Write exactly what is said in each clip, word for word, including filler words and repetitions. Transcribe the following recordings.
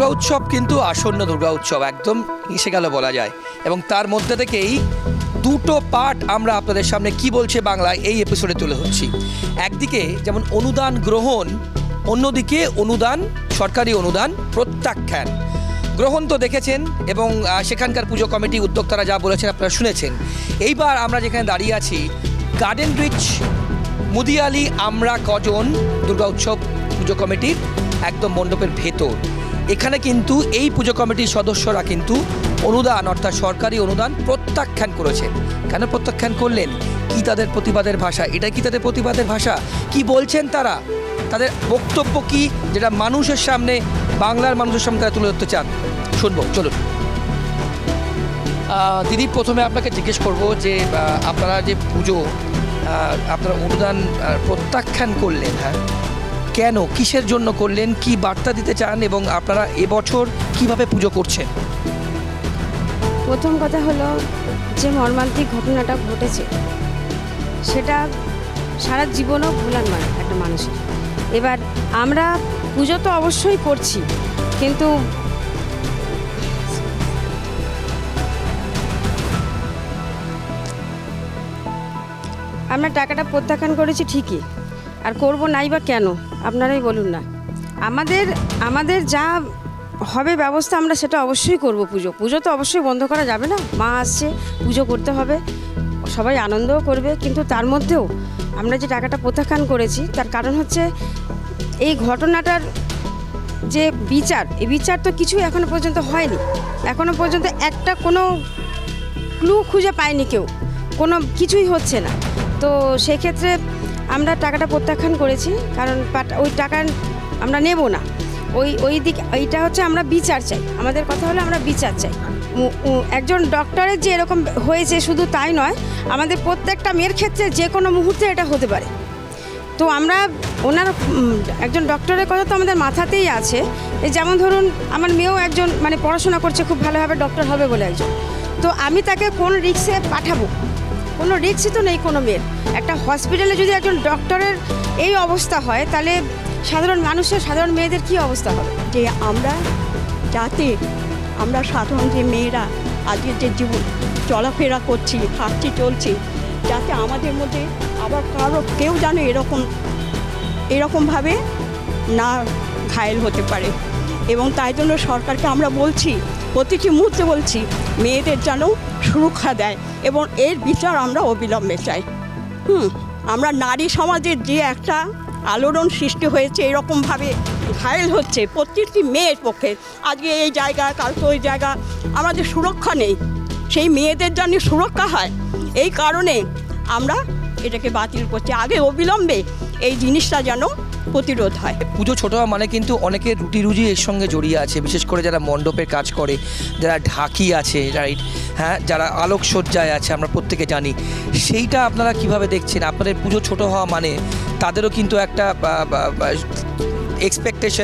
দুর্গা উৎসব কিন্তু আসন্ন দুর্গা উৎসব একদম এসে গেল বলা যায়, এবং তার মধ্যে থেকেই দুটো পার্ট আমরা আপনাদের সামনে কি বলছে বাংলায় এই এপিসোডে তুলে ধরছি। একদিকে যেমন অনুদান গ্রহণ, অন্যদিকে অনুদান, সরকারি অনুদান প্রত্যাখ্যান। গ্রহণ তো দেখেছেন এবং সেখানকার পুজো কমিটি উদ্যোক্তারা যা বলেছেন আপনারা শুনেছেন। এইবার আমরা যেখানে দাঁড়িয়ে আছি গার্ডেন রিচ মুদিয়ালি আমরা কজন দুর্গা উৎসব পুজো কমিটির একদম মণ্ডপের ভেতর। এখানে কিন্তু এই পুজো কমিটির সদস্যরা কিন্তু অনুদান অর্থাৎ সরকারি অনুদান প্রত্যাখ্যান করেছেন। কেন প্রত্যাখ্যান করলেন? কি তাদের প্রতিবাদের ভাষা? এটা কি তাদের প্রতিবাদের ভাষা? কি বলছেন তারা? তাদের বক্তব্য কি, যেটা মানুষের সামনে, বাংলার মানুষের সামনে তারা তুলে ধরতে চান? শুনবো, চলুন। দিদি, প্রথমে আপনাকে জিজ্ঞেস করব যে আপনারা যে পুজো আপনারা অনুদান প্রত্যাখ্যান করলেন, হ্যাঁ কেন, কিসের জন্য করলেন, কি বার্তা দিতে চান এবং আপনারা এবছর কিভাবে পুজো করছেন? প্রথম কথা হলো যে মর্মান্তিক ঘটনাটা ঘটেছে সেটা সারা জীবনও ভোলার নয় একটা মানুষের। এবার আমরা পুজো তো অবশ্যই করছি, কিন্তু আমরা টাকাটা প্রত্যাখ্যান করেছি ঠিকই, আর করব নাই বা কেন আপনারাই বলুন না। আমাদের আমাদের যা হবে ব্যবস্থা আমরা সেটা অবশ্যই করব। পুজো পুজো তো অবশ্যই বন্ধ করা যাবে না, মা আসছে, পুজো করতে হবে, সবাই আনন্দও করবে, কিন্তু তার মধ্যেও আমরা যে টাকাটা প্রত্যাখ্যান করেছি তার কারণ হচ্ছে এই ঘটনাটার যে বিচার, এই বিচার তো কিছুই এখনো পর্যন্ত হয়নি। এখনো পর্যন্ত একটা কোনো ক্লু খুঁজে পায়নি কেউ, কোনো কিছুই হচ্ছে না। তো সেক্ষেত্রে আমরা টাকাটা প্রত্যাখ্যান করেছি, কারণ ওই টাকা আমরা নেব না। ওই ওই দিক এইটা হচ্ছে আমরা বিচার চাই। আমাদের কথা হলো আমরা বিচার চাই। একজন ডক্টরের যে এরকম হয়েছে শুধু তাই নয়, আমাদের প্রত্যেকটা মেয়ের ক্ষেত্রে যে কোনো মুহূর্তে এটা হতে পারে। তো আমরা ওনার একজন ডক্টরের কথা তো আমাদের মাথাতেই আছে। যেমন ধরুন আমার মেয়েও একজন মানে পড়াশোনা করছে, খুব ভালোভাবে ডক্টর হবে বলে একজন। তো আমি তাকে কোন রিস্কে পাঠাবো? কোনো রিস্কই তো নেই কোনো মেয়ের। একটা হসপিটালে যদি একজন ডক্টরের এই অবস্থা হয়, তাহলে সাধারণ মানুষের, সাধারণ মেয়েদের কি অবস্থা হবে? যে আমরা যাতে আমরা সাধারণ যে মেয়েরা আজকে যে জীবন চলাফেরা করছি, হাঁটছি, চলছি, যাতে আমাদের মধ্যে আবার কারো কেউ যেন এরকম এরকমভাবে না ঘায়েল হতে পারে। এবং তাই জন্য সরকারকে আমরা বলছি, প্রতিটি মুহূর্তে বলছি, মেয়েদের যেন সুরক্ষা দেয় এবং এর বিচার আমরা অবিলম্বে চাই। হুম আমরা নারী সমাজের যে একটা আলোড়ন সৃষ্টি হয়েছে, এরকমভাবে ঘায়েল হচ্ছে প্রত্যেকটি মেয়ের পক্ষে। আজকে এই জায়গা, কালকে ওই জায়গা, আমাদের সুরক্ষা নেই। সেই মেয়েদের জন্য সুরক্ষা হয়, এই কারণে আমরা এটাকে বাতিল করছি। আগে অবিলম্বে এই জিনিসটা যেন প্রতিরোধ হয়। পুজো ছোটো মানে কিন্তু অনেকের রুটি রুজি এর সঙ্গে জড়িয়ে আছে, বিশেষ করে যারা মণ্ডপের কাজ করে, যারা ঢাকি আছে, রাইট, হ্যাঁ, যারা আলোকসজ্জায় আছে, আমরা প্রত্যেকে জানি। সেইটা আপনারা কিভাবে দেখছেন? আপনাদের পুজো ছোটো হওয়া মানে তাদেরও কিন্তু একটা এক্সপেকটেশন,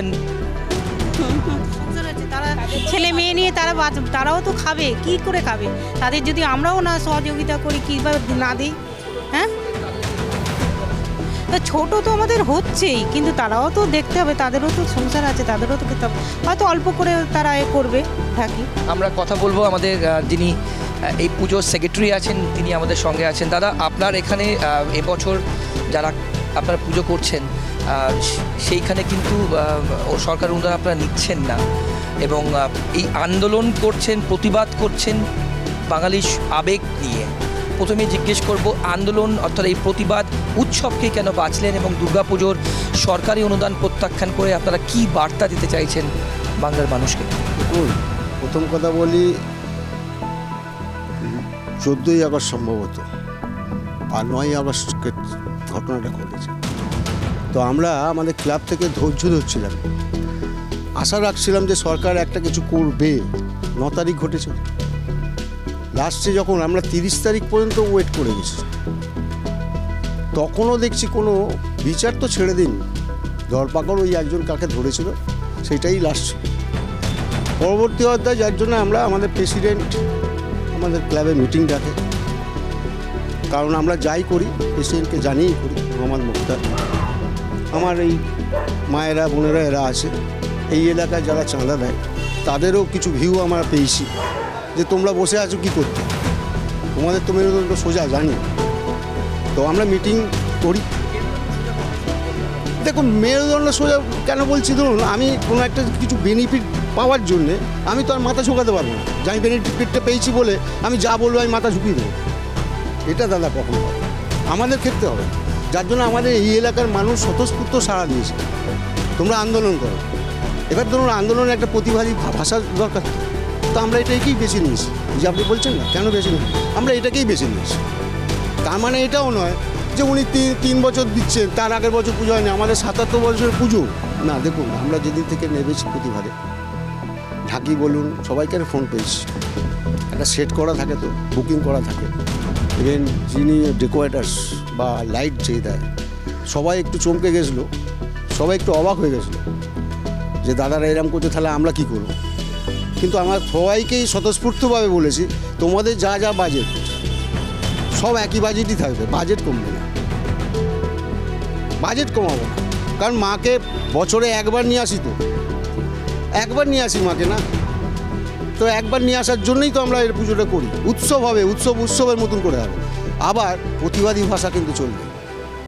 তারা ছেলে মেয়ে নিয়ে তারা তারাও তো খাবে, কি করে খাবে? তাদের যদি আমরাও না সহযোগিতা করি, কীভাবে না দিই, হ্যাঁ? তা ছোটো তো আমাদের হচ্ছেই, কিন্তু তারাও তো দেখতে হবে, তাদেরও তো সংসার আছে, তাদেরও তো খেতে হবে। হয়তো অল্প করে তারা এ করবে থাকি। আমরা কথা বলবো আমাদের যিনি এই পুজোর সেক্রেটারি আছেন, তিনি আমাদের সঙ্গে আছেন। দাদা, আপনার এখানে এবছর যারা আপনারা পুজো করছেন সেইখানে কিন্তু সরকার অনুদান আপনারা নিচ্ছেন না, এবং এই আন্দোলন করছেন, প্রতিবাদ করছেন বাঙালির আবেগ নিয়ে। প্রথমে জিজ্ঞেস করব, আন্দোলন অর্থাৎ এই প্রতিবাদ উৎসবকে কেন বাঁচলেন এবং দুর্গাপুজোর সরকারি অনুদান প্রত্যাখ্যান করে আপনারা কি বার্তা দিতে চাইছেন বাংলার মানুষকে? দেখুন, প্রথম কথা বলি, চোদ্দোই আগস্ট সম্ভবত আর নয়ই আগস্টকে ঘটনাটা ঘটেছে। তো আমরা আমাদের ক্লাব থেকে ধৈর্য ধরছিলাম, আশা রাখছিলাম যে সরকার একটা কিছু করবে। ন তারিখ ঘটেছে, লাস্টে যখন আমরা তিরিশ তারিখ পর্যন্ত ওয়েট করে গেছি, তখনও দেখছি কোনো বিচার তো ছেড়ে দিন, ধরপাকড় ওই একজন কাকে ধরেছিল সেটাই লাস্ট ছিল। পরবর্তী অধ্যায়, যার জন্য আমরা আমাদের প্রেসিডেন্ট আমাদের ক্লাবে মিটিং ডাকে, কারণ আমরা যাই করি প্রেসিডেন্টকে জানিয়েই করি। মোহাম্মদ মুক্তার, আমার এই মায়েরা বোনেরা এরা আছে, এই এলাকায় যারা চাঁদা দেয় তাদেরও কিছু ভিউ আমরা পেয়েছি যে তোমরা বসে আছো কী করতে, তোমাদের তো মেরুদণ্ড সোজা জানি। তো আমরা মিটিং করি। দেখুন মেরুদণ্ড সোজা কেন বলছি, ধরুন আমি কোনো একটা কিছু বেনিফিট পাওয়ার জন্যে আমি তো আর মাথা ঝোঁকাতে পারবো না, যে আমি বেনিফিটটা পেয়েছি বলে আমি যা বলবো আমি মাথা ঝুঁকিয়ে দেবো, এটা দাদা কখনো হবে আমাদের ক্ষেত্রে হবে। যার জন্য আমাদের এই এলাকার মানুষ স্বতঃস্ফূর্ত সাড়া দিয়েছে, তোমরা আন্দোলন করো। এবার ধরুন আন্দোলনের একটা প্রতিবাদী ভাষার দরকার, তো আমরা এটাকেই বেছে নিয়েছি। যে আপনি বলছেন না কেন বেছে নিই, আমরা এটাকেই বেছে নিয়েছি। তার মানে এটাও নয় যে উনি তিন তিন বছর দিচ্ছেন, তার আগের বছর পুজো হয়নি, আমাদের সাতাত্তর বছরের পুজো না। দেখুন আমরা যেদিন থেকে নেমেছি প্রতিবাদে, ঢাকি বলুন সবাইকে ফোন পেয়েছি, একটা সেট করা থাকে, তো বুকিং করা থাকে। ইভেন যিনি ডেকোরেটার্স বা লাইট যেই দেয় সবাই একটু চমকে গেছিলো, সবাই একটু অবাক হয়ে গেছিলো যে দাদারা এরম করছে, তাহলে আমরা কী করব। কিন্তু আমরা সবাইকেই স্বতঃস্ফূর্তভাবে বলেছি তোমাদের যা যা বাজেট সব একই বাজেটই থাকবে, বাজেট কমবে না, বাজেট কমাবো না। কারণ মাকে বছরে একবার নিয়ে আসি, তো একবার নিয়ে আসি মাকে না, তো একবার নিয়ে আসার জন্যই তো আমরা এই পুজোটা করি। উৎসব হবে, উৎসব উৎসবের মতন করে হবে। আবার প্রতিবাদী ভাষা কিন্তু চলবে।